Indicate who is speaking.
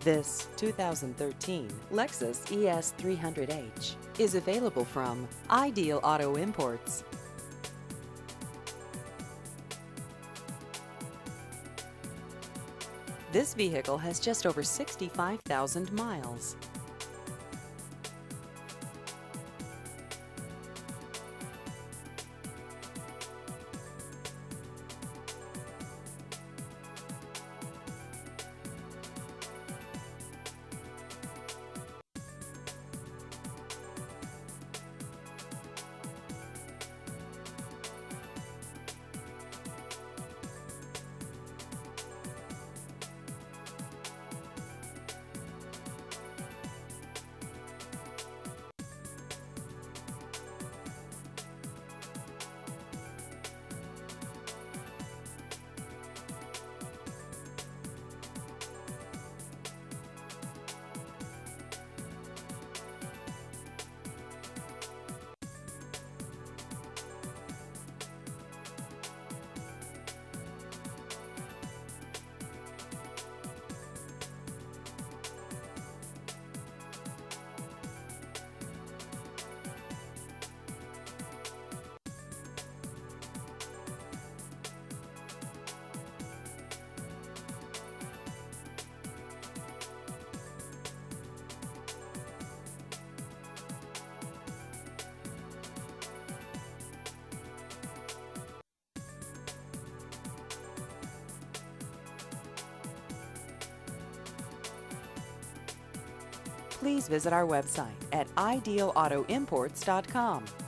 Speaker 1: This 2013 Lexus ES300H is available from Ideal Auto Imports. This vehicle has just over 65,000 miles. Please visit our website at idealautoimports.com.